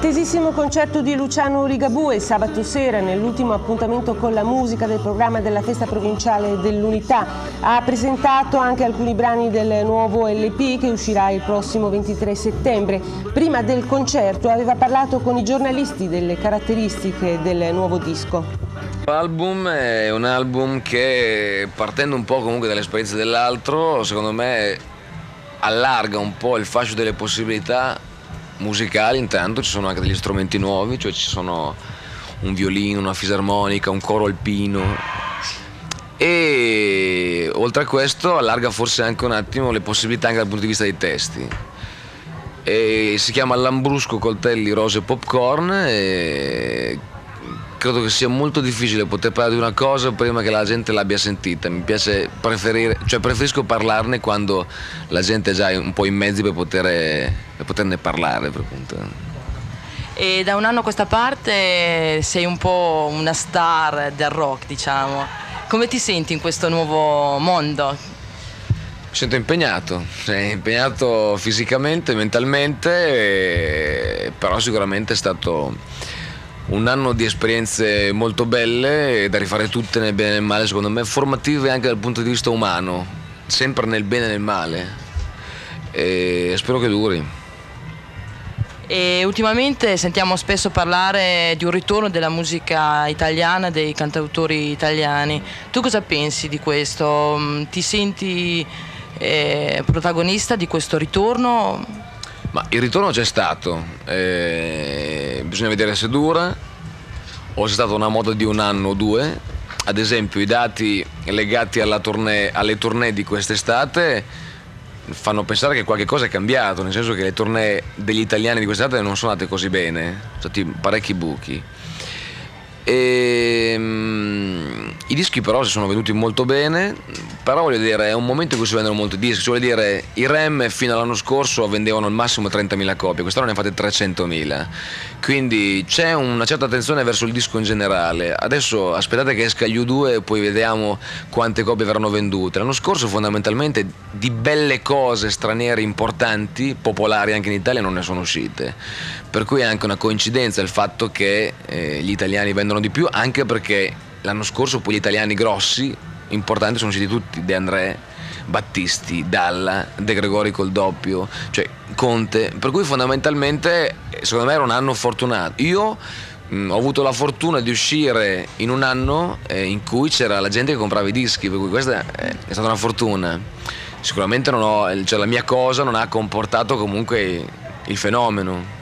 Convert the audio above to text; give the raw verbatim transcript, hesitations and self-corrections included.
L'attesissimo concerto di Luciano Ligabue sabato sera, nell'ultimo appuntamento con la musica del programma della Festa Provinciale dell'Unità, ha presentato anche alcuni brani del nuovo L P che uscirà il prossimo ventitré settembre. Prima del concerto aveva parlato con i giornalisti delle caratteristiche del nuovo disco. L'album è un album che, partendo un po' comunque dall'esperienza dell'altro, secondo me allarga un po' il fascio delle possibilità musicali. Intanto ci sono anche degli strumenti nuovi, cioè ci sono un violino, una fisarmonica, un coro alpino, e oltre a questo allarga forse anche un attimo le possibilità anche dal punto di vista dei testi. E si chiama Lambrusco, coltelli, rose e popcorn, e credo che sia molto difficile poter parlare di una cosa prima che la gente l'abbia sentita. Mi piace preferire, cioè preferisco parlarne quando la gente è già un po' in mezzo per, poter, per poterne parlare. Per e da un anno a questa parte sei un po' una star del rock, diciamo. Come ti senti in questo nuovo mondo? Mi sento impegnato, impegnato fisicamente, mentalmente, però sicuramente è stato un anno di esperienze molto belle, da rifare tutte nel bene e nel male, secondo me formative anche dal punto di vista umano, sempre nel bene e nel male, e spero che duri. E ultimamente sentiamo spesso parlare di un ritorno della musica italiana, dei cantautori italiani. Tu cosa pensi di questo? Ti senti eh, protagonista di questo ritorno? Ma il ritorno c'è stato, eh, bisogna vedere se dura o se è stata una moda di un anno o due. Ad esempio i dati legati alla tournée, alle tournée di quest'estate fanno pensare che qualche cosa è cambiato, nel senso che le tournée degli italiani di quest'estate non sono andate così bene, sono stati parecchi buchi. E, um, i dischi però si sono venuti molto bene, però voglio dire è un momento in cui si vendono molti dischi, cioè vuol dire i Rem fino all'anno scorso vendevano al massimo trentamila copie, quest'anno ne fate trecentomila, quindi c'è una certa attenzione verso il disco in generale. Adesso aspettate che esca gli U due e poi vediamo quante copie verranno vendute. L'anno scorso fondamentalmente di belle cose straniere importanti, popolari anche in Italia, non ne sono uscite, per cui è anche una coincidenza il fatto che eh, gli italiani vendono di più, anche perché l'anno scorso poi gli italiani grossi, importanti, sono usciti tutti: De André, Battisti, Dalla, De Gregori col doppio, cioè Conte, per cui fondamentalmente secondo me era un anno fortunato. Io mh, ho avuto la fortuna di uscire in un anno eh, in cui c'era la gente che comprava i dischi, per cui questa è, è stata una fortuna. Sicuramente non ho, cioè la mia cosa non ha comportato comunque il fenomeno.